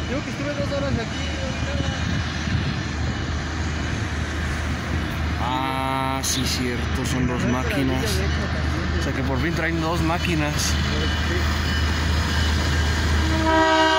Digo que estuve 2 horas aquí. Ah, sí, cierto, son 2 máquinas. O sea que por fin traen 2 máquinas. Sí.